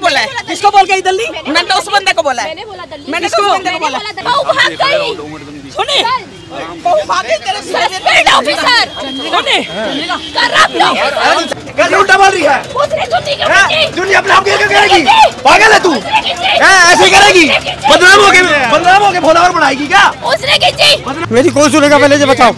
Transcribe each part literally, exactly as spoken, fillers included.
बोला है? किसको बोल गई दल्ली? मैंने तो उस बंदे को बोला है। मैंने बोला दल्ली। मैंने तो उस बंदे को बोला। बहू भाग गई। सुने, बहू भागे तेरे सस्पेंड ऑफिसर। सुने, करप्ट ऑफिसर। कैसे उल्टा बोल रही है? उसने छुट्टी क्यों की? दुनिया अपने आप क्या करेगी? पागल है तू? ऐसे ही करेगी? बदनाम हो के बदनाम हो के भोला और बनाएगी क्या? उसने की थी। मेरी कौन सुनेगा पहले ये बताओ।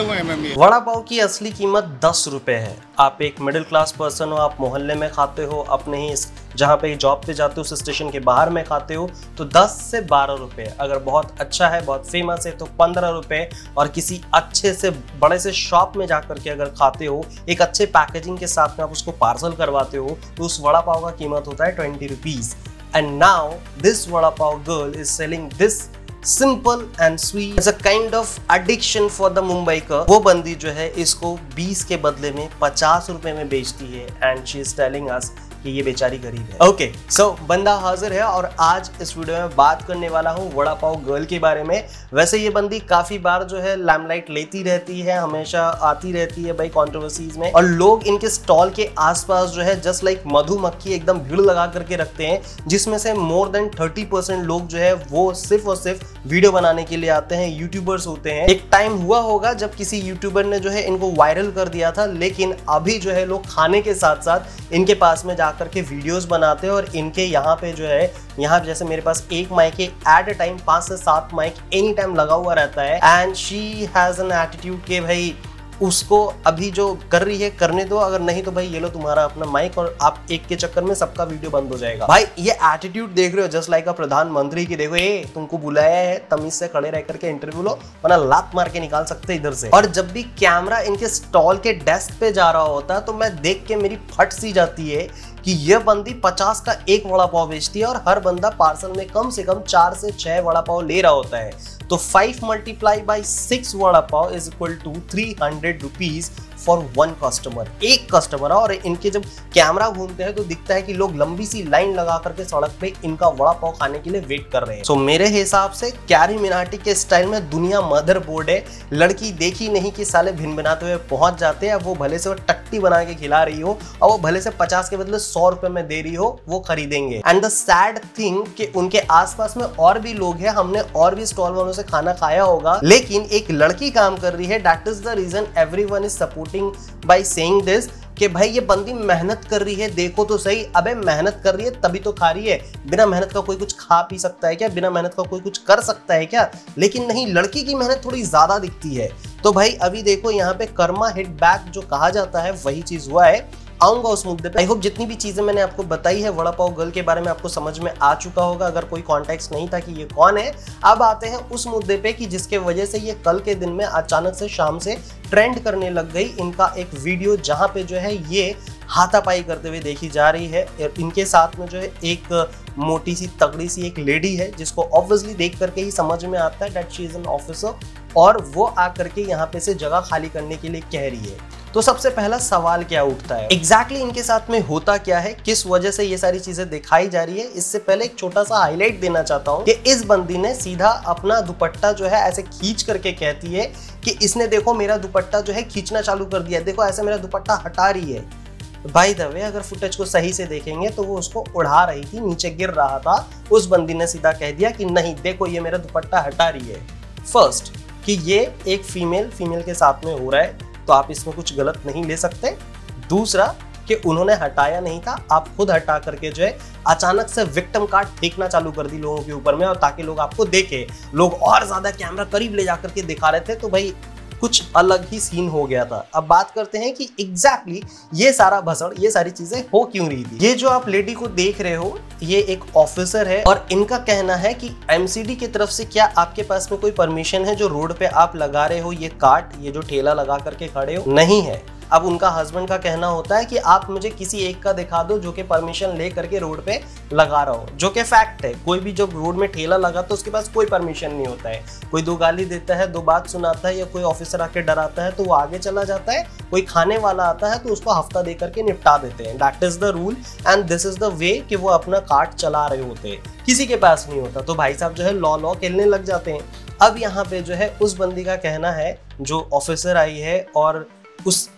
वड़ा पाव की असली कीमत दस रुपए है। आप एक मिडिल क्लास पर्सन हो, आप मोहल्ले में खाते हो, अपने ही जहाँ पे जॉब पे जाते हो उस स्टेशन के बाहर में खाते हो तो दस से बारह रुपए। अगर बहुत अच्छा है, बहुत फेमस है तो पंद्रह रुपए। और किसी अच्छे से बड़े से शॉप में जाकर के अगर खाते हो, एक अच्छे पैकेजिंग के साथ में आप उसको पार्सल करवाते हो तो उस वड़ा पाव का कीमत होता है twenty rupees. And now this vada pav girl is selling this simple and sweet as a kind of addiction for the Mumbai का। वो बंदी जो है इसको बीस के बदले में पचास रुपए में बेचती है and she is telling us कि ये बेचारी गरीब है। ओके सो बंदा हाजिर है और आज इस वीडियो में बात करने वाला हूँ वड़ा पाव गर्ल के बारे में। वैसे ये बंदी काफी बार जो है लाइमलाइट लेती रहती है, हमेशा आती रहती है भाई कंट्रोवर्सीज में, और लोग इनके स्टॉल के आसपास जो है जस्ट लाइक मधुमक्खी एकदम भीड़ लगा करके रखते हैं, जिसमें से मोर देन थर्टी परसेंट लोग जो है वो सिर्फ और सिर्फ वीडियो बनाने के लिए आते हैं, यूट्यूबर्स होते हैं। एक टाइम हुआ होगा जब किसी यूट्यूबर ने जो है इनको वायरल कर दिया था, लेकिन अभी जो है लोग खाने के साथ साथ इनके पास में जाकर के वीडियोस बनाते हैं और इनके यहाँ पे जो है, यहाँ पे जैसे मेरे पास एक माइक है, एट अ टाइम पांच से सात माइक एनी टाइम लगा हुआ रहता है। And she has an attitude के भाई उसको अभी जो कर रही है करने दो, अगर नहीं तो भाई ये लो तुम्हारा अपना माइक और आप एक के चक्कर में सबका वीडियो बंद हो जाएगा। भाई ये एटीट्यूड देख रहे हो जस्ट लाइक अ प्रधानमंत्री की। देखो ये तुमको बुलाया है, तमीज से खड़े रह करके इंटरव्यू लो वरना लात मार के निकाल सकते इधर से। और जब भी कैमरा इनके स्टॉल के डेस्क पे जा रहा होता है तो मैं देख के मेरी फट सी जाती है कि ये बंदी पचास का एक वड़ा पाव बेचती है और हर बंदा पार्सल में कम से कम चार से छह वड़ा पाव ले रहा होता है। तो five multiply by six vada pav is equal to three hundred rupees for one customer. एक कस्टमर। और इनके जब कैमरा घूमते हैं तो दिखता है कि लोग लंबी सी लाइन लगा करके सड़क पे इनका वड़ा पाव खाने के लिए वेट कर रहे हैं। सो so, मेरे हिसाब से कैरी मिनाटी के स्टाइल में दुनिया मदर बोर्ड है। लड़की देखी नहीं कि साले भिन भिनाते हुए पहुंच जाते हैं। वो भले से वो टट्टी बना के खिला रही हो और वो भले से पचास के बदले सौ रुपए में दे रही हो, वो खरीदेंगे। एंड द सैड थिंग कि उनके आसपास में और भी लोग हैं, हमने और भी स्टॉल वालों से खाना खाया होगा, लेकिन एक लड़की काम कर रही है। That is the reason everyone is supporting by saying this कि भाई ये बंदी मेहनत कर रही है, देखो तो सही। अबे मेहनत कर रही है तभी तो खा रही है। बिना मेहनत का कोई कुछ खा पी सकता है क्या? बिना मेहनत का कोई कुछ कर सकता है क्या? लेकिन नहीं, लड़की की मेहनत थोड़ी ज्यादा दिखती है। तो भाई अभी देखो यहाँ पे कर्मा हिट बैक जो कहा जाता है वही चीज हुआ है। आऊंगा उस मुद्दे पे। आई होप जितनी भी चीजें मैंने आपको बताई है वड़ा पाव गर्ल के बारे में आपको समझ में आ चुका होगा, अगर कोई कॉन्टेक्स्ट नहीं था कि ये कौन है। अब आते हैं उस मुद्दे पे कि जिसके वजह से ये कल के दिन में अचानक से शाम से ट्रेंड करने लग गई। इनका एक वीडियो जहां पे जो है ये हाथापाई करते हुए देखी जा रही है। इनके साथ में जो है एक मोटी सी तगड़ी सी एक लेडी है जिसको ऑब्वियसली देख करके ही समझ में आता है that she is an officer, और वो आकर के यहाँ पे से जगह खाली करने के लिए कह रही है। तो सबसे पहला सवाल क्या उठता है, एग्जैक्टली exactly इनके साथ में होता क्या है, किस वजह से ये सारी चीजें दिखाई जा रही है। इससे पहले एक छोटा सा हाईलाइट देना चाहता हूँ कि इस बंदी ने सीधा अपना दुपट्टा जो है ऐसे खींच करके कहती है कि इसने देखो मेरा दुपट्टा जो है खींचना चालू कर दिया, देखो ऐसे मेरा दुपट्टा हटा रही है। बाय द वे अगर फुटेज को सही से देखेंगे तो वो उसको उड़ा रही थी, नीचे गिर रहा था। उस बंदी ने सीधा कह दिया कि नहीं देखो ये मेरा दुपट्टा हटा रही है। फर्स्ट कि ये एक फीमेल फीमेल के साथ में हो रहा है तो आप इसमें कुछ गलत नहीं ले सकते। दूसरा कि उन्होंने हटाया नहीं था, आप खुद हटा करके जो है अचानक से विक्टिम कार्ड फेंकना चालू कर दी लोगों के ऊपर में, और ताकि लोग आपको देखे। लोग और ज्यादा कैमरा करीब ले जाकर के दिखा रहे थे तो भाई कुछ अलग ही सीन हो गया था। अब बात करते हैं कि एग्जैक्टली exactly ये सारा भसड़, ये सारी चीजें हो क्यों रही थी। ये जो आप लेडी को देख रहे हो ये एक ऑफिसर है और इनका कहना है कि एमसीडी की तरफ से क्या आपके पास में कोई परमिशन है जो रोड पे आप लगा रहे हो ये कार्ट, ये जो ठेला लगा करके खड़े हो? नहीं है। अब उनका हस्बैंड का कहना होता है कि आप मुझे किसी एक का दिखा दो जो कि परमिशन ले करके रोड पे लगा रहा हो, जो कि फैक्ट है। कोई भी जब रोड में ठेला लगा तो उसके पास कोई परमिशन नहीं होता है। कोई दो गाली देता है, दो बात सुनाता है, या कोई ऑफिसर आके डराता है तो वो आगे चला जाता है। कोई खाने वाला आता है तो उसको हफ्ता दे करके निपटा देते हैं। That is the rule and this is the way कि वो अपना कार्ट चला रहे होते हैं, किसी के पास नहीं होता। तो भाई साहब जो है लॉ लॉ खेलने लग जाते हैं। अब यहाँ पे जो है उस बंदी का कहना है जो ऑफिसर आई है और उस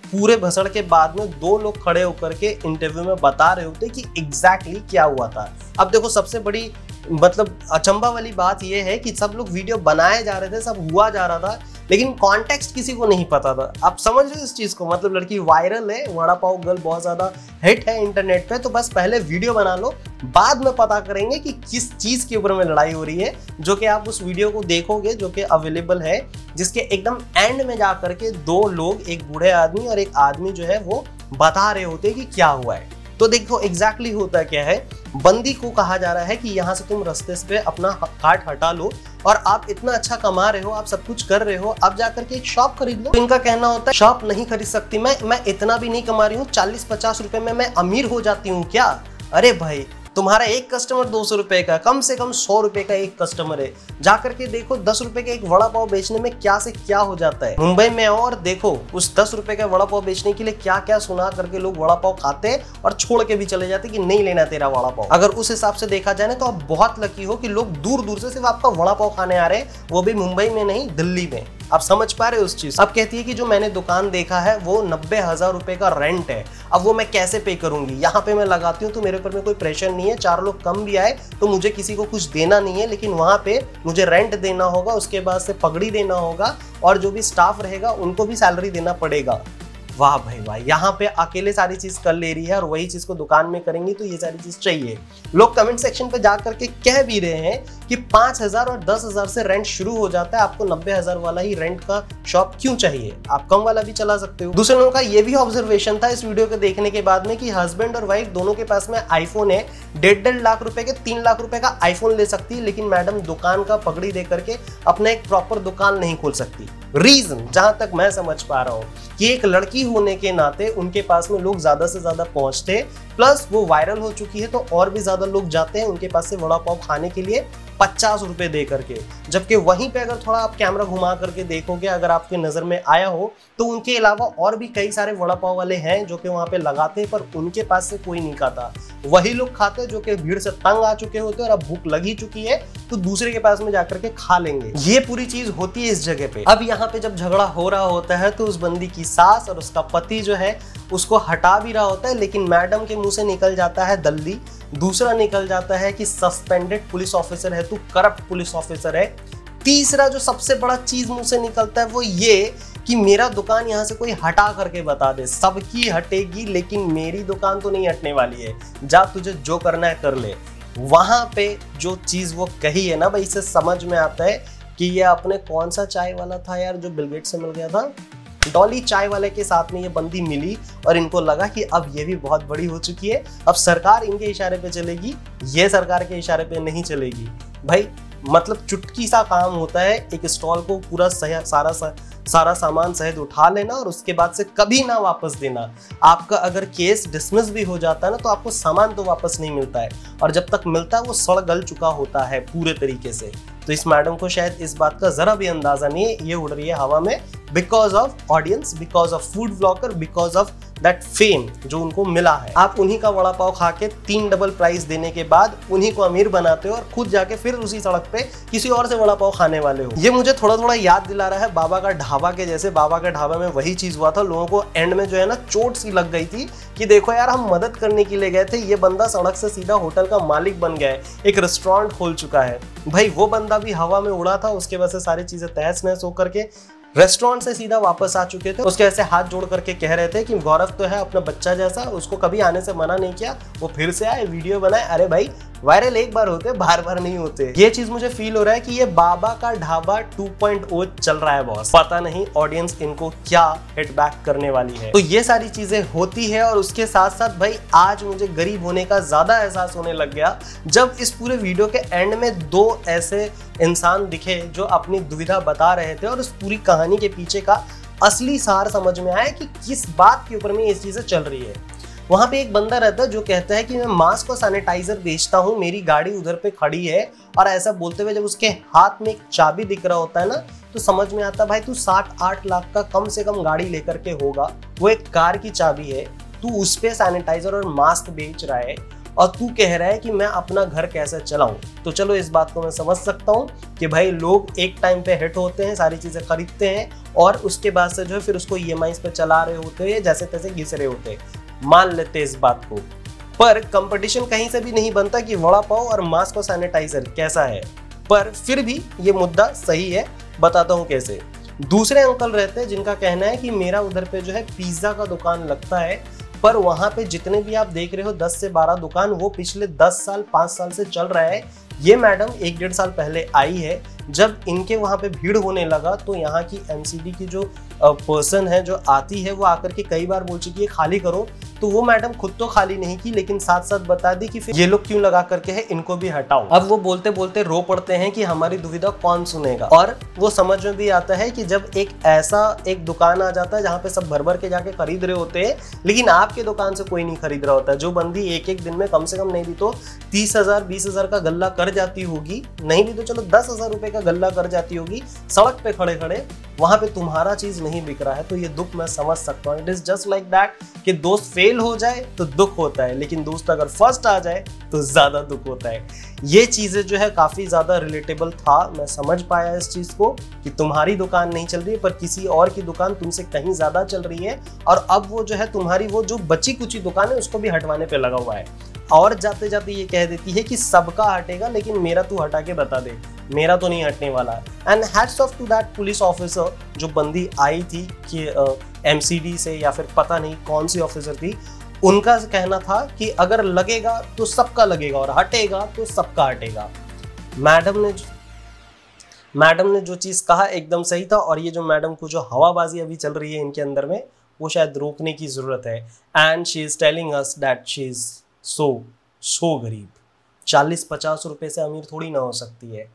पूरे भसड़ के बाद में दो लोग खड़े होकर के इंटरव्यू में बता रहे होते कि एग्जैक्टली क्या हुआ था। अब देखो सबसे बड़ी मतलब अचंभा वाली बात यह है कि सब लोग वीडियो बनाए जा रहे थे, सब हुआ जा रहा था, लेकिन कॉन्टेक्स्ट किसी को नहीं पता था। आप समझ रहे हो इस चीज को, मतलब लड़की वायरल है, वड़ा पाव गर्ल बहुत ज्यादा हिट है इंटरनेट पे, तो बस पहले वीडियो बना लो, बाद में पता करेंगे कि किस चीज के ऊपर में लड़ाई हो रही है, जो कि आप उस वीडियो को देखोगे जो कि अवेलेबल है, जिसके एकदम एंड में जा करके दो लोग, एक बूढ़े आदमी और एक आदमी जो है वो बता रहे होते कि क्या हुआ है। तो देखो एग्जैक्टली होता क्या है, बंदी को कहा जा रहा है कि यहाँ से तुम रास्ते पे अपना कार्ट हटा लो और आप इतना अच्छा कमा रहे हो, आप सब कुछ कर रहे हो, अब जाकर के एक शॉप खरीद लो। तो इनका कहना होता है शॉप नहीं खरीद सकती मैं मैं इतना भी नहीं कमा रही हूँ, चालीस पचास रुपए में मैं अमीर हो जाती हूँ क्या? अरे भाई तुम्हारा एक कस्टमर दो सौ रुपए का, कम से कम सौ रुपए का एक कस्टमर है, जाकर के देखो दस रुपए के एक वड़ा पाव बेचने में क्या से क्या हो जाता है। मुंबई में और देखो उस दस रुपए का वड़ा पाव बेचने के लिए क्या क्या सुना करके लोग वड़ा पाव खाते हैं और छोड़ के भी चले जाते कि नहीं लेना तेरा वड़ा पाव। अगर उस हिसाब से देखा जाए ना तो आप बहुत लकी हो कि लोग दूर दूर से सिर्फ आपका वड़ा पाव खाने आ रहे हैं, वो भी मुंबई में नहीं दिल्ली में। आप समझ पा रहे हो उस चीज। अब कहती है कि जो मैंने दुकान देखा है वो नब्बे हजार रुपए का रेंट है, अब वो मैं कैसे पे करूंगी? यहाँ पे मैं लगाती हूँ तो मेरे ऊपर में कोई प्रेशर नहीं है, चार लोग कम भी आए तो मुझे किसी को कुछ देना नहीं है, लेकिन वहां पे मुझे रेंट देना होगा, उसके बाद से पगड़ी देना होगा और जो भी स्टाफ रहेगा उनको भी सैलरी देना पड़ेगा। वाह भाई वाह, यहाँ पे अकेले सारी चीज कर ले रही है और वही चीज को दुकान में करेंगी तो ये सारी चीज चाहिए। लोग कमेंट सेक्शन पे जा करके कह भी रहे हैं कि पांच हजार और दस हजार से रेंट शुरू हो जाता है, आपको नब्बे हजार वाला ही रेंट का शॉप क्यों चाहिए? आप कम वाला भी चला सकते हो। दूसरे लोगों का ये भी ऑब्जर्वेशन था इस वीडियो को देखने के बाद में कि हस्बैंड और वाइफ दोनों के पास में आईफोन है, डेढ़ डेढ़ लाख रुपए के तीन लाख रुपए का आईफोन ले सकती है, लेकिन मैडम दुकान का पगड़ी दे करके अपना एक प्रॉपर दुकान नहीं खोल सकती। रीजन जहां तक मैं समझ पा रहा हूं कि एक लड़की होने के नाते उनके पास में लोग ज्यादा से ज्यादा पहुंचते, प्लस वो वायरल हो चुकी है तो और भी ज्यादा लोग जाते हैं उनके पास से वड़ा पाव खाने के लिए पचास रुपए दे करके। जबकि वहीं पे अगर थोड़ा आप कैमरा घुमा करके देखोगे, अगर आपके नजर में आया हो तो उनके अलावा और भी कई सारे वड़ा पाव वाले हैं जो कि वहां पे लगाते हैं, पर उनके पास से कोई नहीं खाता। वही लोग खाते हैं जो कि भीड़ से तंग आ चुके होते हैं और अब भूख लगी चुकी है तो दूसरे के पास में जाकर के खा लेंगे। ये पूरी चीज होती है इस जगह पे। अब यहाँ पे जब झगड़ा हो रहा होता है तो उस बंदी की सास और उसका पति जो है उसको हटा भी रहा होता है, लेकिन मैडम के मुंह से निकल जाता है दल्ली, दूसरा निकल जाता है कि सस्पेंडेड पुलिस ऑफिसर है, तू करप्ट पुलिस ऑफिसर है, तीसरा जो सबसे बड़ा चीज मुंह से निकलता है वो ये कि मेरा दुकान यहाँ से कोई हटा करके बता दे। सबकी हटेगी लेकिन मेरी दुकान तो नहीं हटने वाली है, जा तुझे जो करना है कर ले। वहां पे जो चीज वो कही है ना भाई, इससे समझ में आता है कि ये अपने कौन सा चाय वाला था यार जो बिल गेट्स से मिल गया था, डॉली चाय वाले के साथ में ये बंदी मिली और इनको लगा कि अब ये भी बहुत बड़ी हो चुकी है, अब सरकार इनके इशारे पे चलेगी, ये सरकार के इशारे पे नहीं चलेगी। भाई मतलब चुटकी सा काम होता है एक स्टॉल को पूरा सारा सा, सारा सामान सहित उठा लेना और उसके बाद से कभी ना वापस देना। आपका अगर केस डिसमिस भी हो जाता है ना तो आपको सामान तो वापस नहीं मिलता है, और जब तक मिलता है वो सड़ गल चुका होता है पूरे तरीके से। तो इस मैडम को शायद इस बात का जरा भी अंदाजा नहीं है, ये उड़ रही है हवा में because of audience, because of food blogger, because of that fame जो उनको मिला है। आप उन्हीं का वड़ा पाव खा के तीन डबल प्राइस देने के बाद उन्हीं को अमीर बनाते हो और खुद जाके फिर उसी सड़क पे किसी और से वड़ा पाव खाने वाले हो। ये मुझे थोड़ा थोड़ा याद दिला रहा है बाबा का ढाबा के जैसे। बाबा का ढाबा में वही चीज हुआ था, लोगों को एंड में जो है ना चोट सी लग गई थी कि देखो यार हम मदद करने के लिए गए थे, ये बंदा सड़क से सीधा होटल का मालिक बन गया है, एक रेस्टोरेंट खोल चुका है। भाई वो बंदा भी हवा में उड़ा था, उसके वजह से सारी चीजें तहस नहस होकर के रेस्टोरेंट से सीधा वापस आ चुके थे। उसके ऐसे हाथ जोड़ करके कह रहे थे कि गौरव तो है अपना बच्चा जैसा, उसको कभी आने से मना नहीं किया, वो फिर से आए वीडियो बनाए। अरे भाई वायरल एक बार होते बार बार नहीं होते। ये चीज मुझे फील हो रहा है कि ये बाबा का ढाबा टू पॉइंट ओ चल रहा है बॉस। पता नहीं ऑडियंस इनको क्या हिट बैक करने वाली है। तो ये सारी चीजें होती है और उसके साथ साथ भाई आज मुझे गरीब होने का ज्यादा एहसास होने लग गया जब इस पूरे वीडियो के एंड में दो ऐसे इंसान दिखे जो अपनी दुविधा बता रहे थे और उस पूरी कहानी के पीछे का असली सार समझ में आया कि किस बात के ऊपर में ये चीजें चल रही है। वहां पे एक बंदा रहता है जो कहता है कि मैं मास्क और सैनिटाइजर बेचता हूं, मेरी गाड़ी उधर पे खड़ी है, और ऐसा बोलते हुए जब उसके हाथ में एक चाबी दिख रहा होता है ना तो समझ में आता है भाई तू सात आठ लाख का कम से कम गाड़ी लेकर के होगा, वो एक कार की चाबी है, तू उस पे सैनिटाइजर और मास्क बेच रहा है और तू कह रहा है कि मैं अपना घर कैसे चलाऊं। तो चलो इस बात को मैं समझ सकता हूं कि भाई लोग एक टाइम पे हिट होते हैं, सारी चीजें खरीदते हैं और उसके बाद से जो है फिर उसको ई एम आई पे चला रहे होते हैं, जैसे तैसे घिस रहे होते हैं। मान लेते इस बात को, पर कंपटीशन कहीं से भी नहीं बनता कि वड़ा पाव और मास्क और सैनिटाइजर कैसा है। पर फिर भी ये मुद्दा सही है, बताता हूँ कैसे। दूसरे अंकल रहते हैं जिनका कहना है कि मेरा उधर पे जो है पिज्जा का दुकान लगता है, पर वहां पे जितने भी आप देख रहे हो दस से बारह दुकान, वो पिछले दस साल पाँच साल से चल रहा है। ये मैडम एक डेढ़ साल पहले आई है, जब इनके वहां पे भीड़ होने लगा तो यहाँ की एम सी डी की जो पर्सन है जो आती है वो आकर के कई बार बोल चुकी है खाली करो, तो वो मैडम खुद तो खाली नहीं की लेकिन साथ साथ बता दी कि फिर ये लोग क्यों लगा करके है, इनको भी हटाओ। अब वो बोलते बोलते रो पड़ते हैं कि हमारी दुविधा कौन सुनेगा। और वो समझ में भी आता है कि जब एक ऐसा एक दुकान आ जाता है जहाँ पे सब भर भर के जाके खरीद रहे होते हैं, लेकिन आपके दुकान से कोई नहीं खरीद रहा होता है। जो बंदी एक एक दिन में कम से कम नहीं भी तो तीस हजार बीस हजार का गल्ला कर जाती होगी, नहीं भी तो चलो दस हजार रुपए का गल्ला कर जाती होगी सड़क पे खड़े खड़े, वहां पे तुम्हारा चीज नहीं बिक रहा है, तो ये दुख मैं समझ सकता हूँ। It is just like that कि दोस्त फेल हो जाए तो दुख होता है, लेकिन दोस्त अगर फर्स्ट आ जाए तो ज्यादा दुख होता है। ये चीजें जो है काफी ज्यादा रिलेटेबल था, मैं समझ पाया इस चीज को कि तुम्हारी दुकान नहीं चल रही है पर किसी और की दुकान तुमसे कहीं ज्यादा चल रही है, और अब वो जो है तुम्हारी वो जो बची कुची दुकान है उसको भी हटवाने पे लगा हुआ है। और जाते जाते ये कह देती है कि सबका हटेगा लेकिन मेरा तू हटा के बता दे, मेरा तो नहीं हटने वाला। And hats off to that police officer, जो बंदी आई थी कि एम सी डी से या फिर पता नहीं कौन सी ऑफिसर थी, उनका कहना था कि अगर लगेगा तो सबका लगेगा और हटेगा तो सबका हटेगा। मैडम ने मैडम ने जो चीज़ कहा एकदम सही था, और ये जो मैडम को जो हवाबाजी अभी चल रही है इनके अंदर में, वो शायद रोकने की ज़रूरत है। And she is telling us that she is so so गरीब। चालीस पचास रुपए से अमीर थोड़ी ना हो सकती है।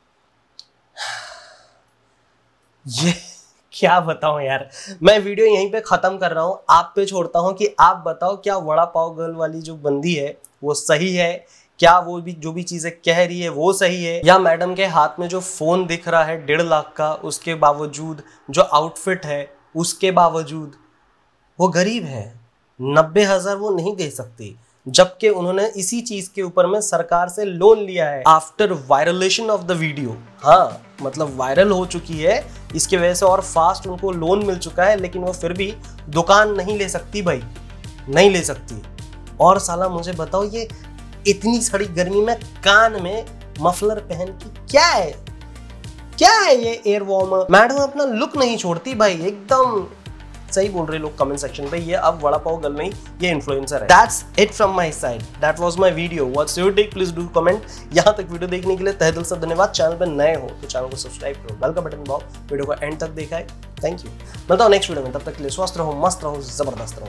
ये क्या बताऊं यार, मैं वीडियो यहीं पे खत्म कर रहा हूं, आप पे छोड़ता हूं कि आप बताओ क्या वड़ा पाव गर्ल वाली जो बंदी है वो सही है, क्या वो भी जो भी चीजें कह रही है वो सही है, या मैडम के हाथ में जो फोन दिख रहा है डेढ़ लाख का, उसके बावजूद जो आउटफिट है उसके बावजूद वो गरीब है, नब्बे हजार वो नहीं दे सकती, जबकि उन्होंने इसी चीज के ऊपर में सरकार से लोन लिया है after viralation of the video. हाँ, मतलब वायरल हो चुकी है इसकी वजह से और फास्ट उनको लोन मिल चुका है, लेकिन वो फिर भी दुकान नहीं ले सकती भाई, नहीं ले सकती। और साला मुझे बताओ, ये इतनी सड़ी गर्मी में कान में मफलर पहन के क्या है, क्या है ये एयर वार्मर। मैडम अपना लुक नहीं छोड़ती भाई, एकदम सही बोल रहे लोग कमेंट सेक्शन पे, ये अब वड़ा पाव गर्ल नहीं, ये इन्फ्लुएंसर है। That's it from my side, that was my video, what's your take, please do comment. यहाँ तक वीडियो देखने के लिए तहे दिल से धन्यवाद। चैनल पे नए हो तो चैनल को सब्सक्राइब करो, बेल का बटन दबाओ, वीडियो को एंड तक देखा है, थैंक यू। मिलता हूँ नेक्स्ट वीडियो में, तब तक के लिए स्वस्थ रहो, मस्त रहो, जबरदस्त रहो।